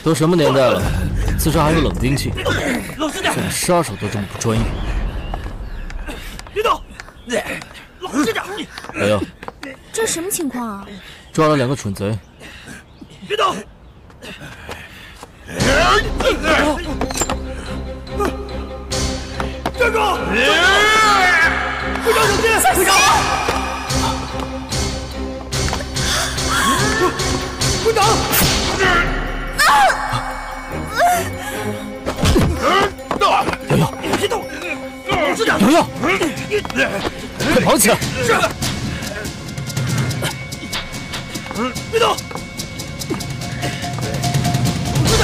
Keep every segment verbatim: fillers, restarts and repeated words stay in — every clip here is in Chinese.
都什么年代了，自杀还有冷兵器， 老实点！ 这个杀手都这么不专业。 别动！老实点！ 哎呀， 这什么情况啊？ 抓了两个蠢贼。 别动！站住！会长小心！会长！会长！ 瑶瑶， 别动！老实点！ 瑶瑶，快跑起来！ 是。别动！老实点！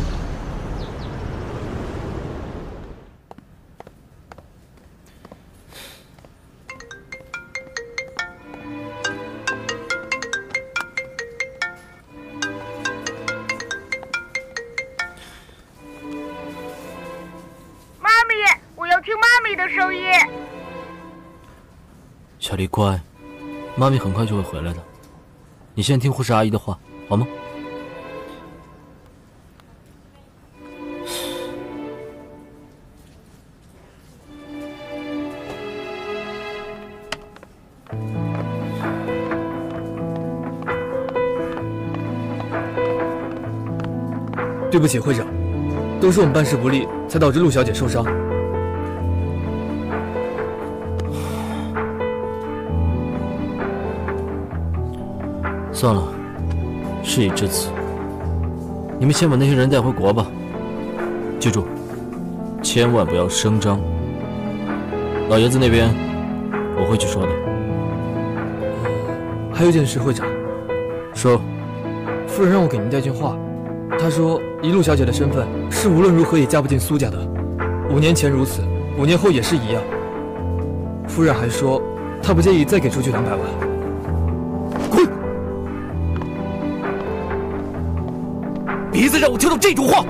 妈咪，我要听妈咪的声音。 小丽乖，妈咪很快就会回来的。你先听护士阿姨的话，好吗？ 对不起，会长，都是我们办事不力，才导致陆小姐受伤。 算了，事已至此，你们先把那些人带回国吧。记住，千万不要声张。老爷子那边，我会去说的。 还有一件事，会长， 说， 夫人让我给您带句话。她说，以陆小姐的身份，是无论如何也嫁不进苏家的。五年前如此，五年后也是一样。夫人还说，她不介意再给出去两百万。 滚！别再让我听到这种话！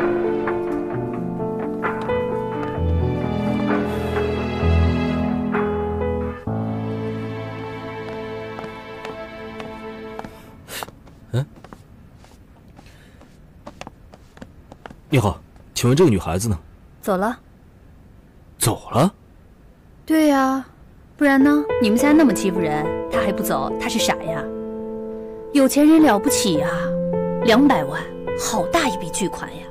嗯？你好，请问这个女孩子呢？ 走了。 走了？ 对呀，不然呢？你们家那么欺负人，她还不走，她是傻呀？有钱人了不起呀，两百万，好大一笔巨款呀！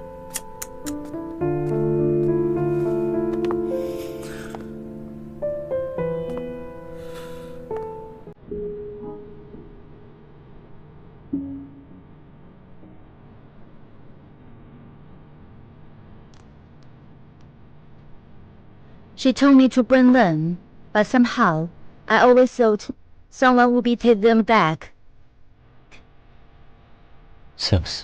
She told me to bring them, but somehow I always thought someone would be take them back. Thanks.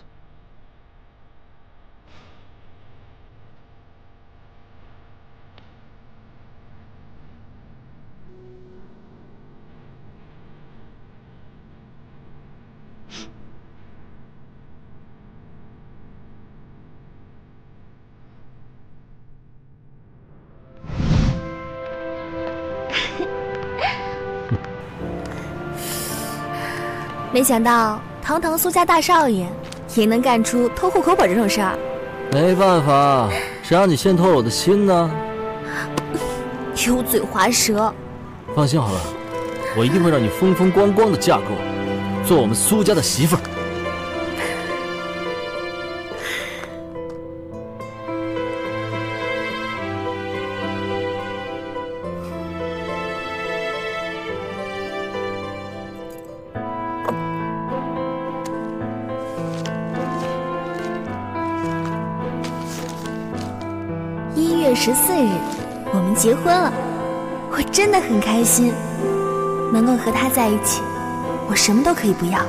“没想到堂堂苏家大少爷也能干出偷户口本这种事儿。 没办法，谁让你先偷了我的心呢？ 油嘴滑舌。 放心好了，我一定会让你风风光光的嫁给我，做我们苏家的媳妇儿。 一月十四日，我们结婚了，我真的很开心，能够和他在一起，我什么都可以不要。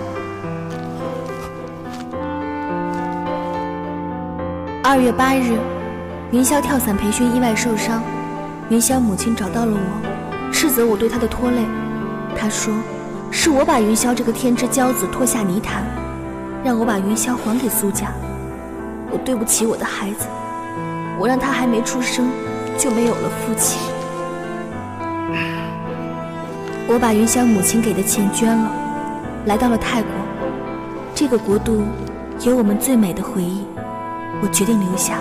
二月八日，云霄跳伞培训意外受伤，云霄母亲找到了我，斥责我对她的拖累。她说，是我把云霄这个天之骄子拖下泥潭，让我把云霄还给苏家。我对不起我的孩子。 我让他还没出生就没有了父亲。我把云霄母亲给的钱捐了，来到了泰国。这个国度有我们最美的回忆，我决定留下。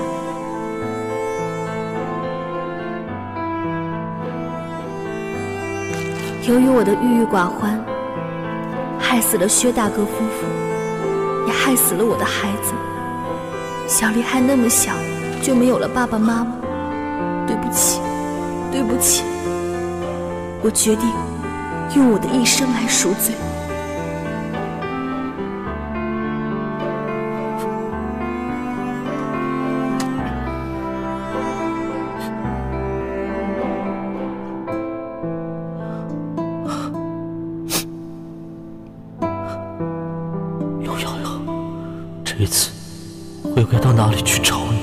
由于我的郁郁寡欢，害死了薛大哥夫妇，也害死了我的孩子。小丽还那么小，就没有了爸爸妈妈。对不起，对不起，我决定用我的一生来赎罪。 陆瑶瑶，这一次我又该到哪里去找你？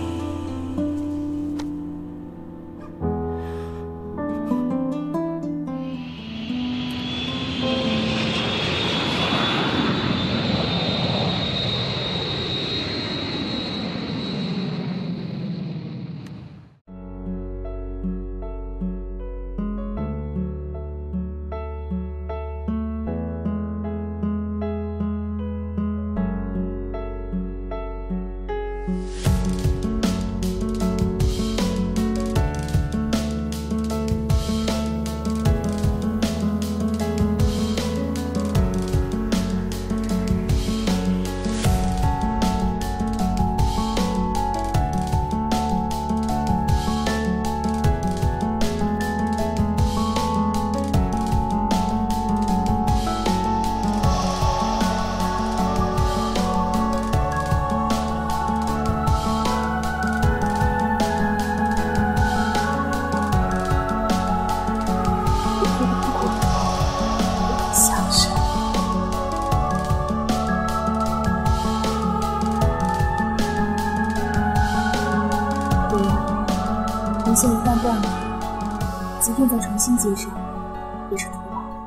连线一旦断了，即便再重新接上，也是徒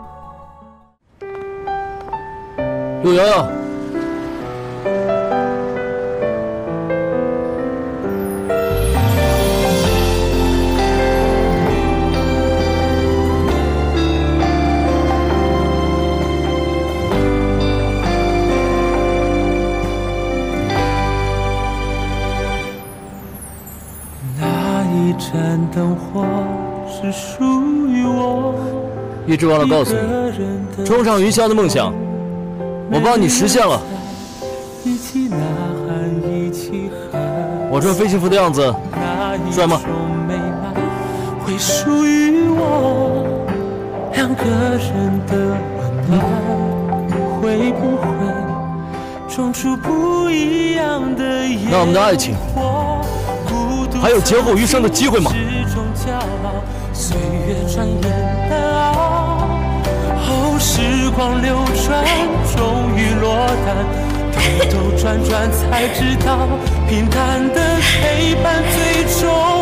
劳。 陆瑶瑶， 盏灯火是属于我。 一直忘了告诉你，冲上云霄的梦想，我帮你实现了。我穿飞行服的样子帅吗？ 会属于我，两个人的温暖会不会种出不一样的野火？ 那我们的爱情还有劫后余生的机会吗？ 岁月转眼的熬，后时光流转，终于落单。兜兜转转才知道，平淡的陪伴最终。